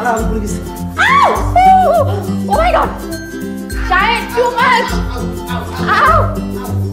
please. Ow! Oh my god! Shine too much! Ow!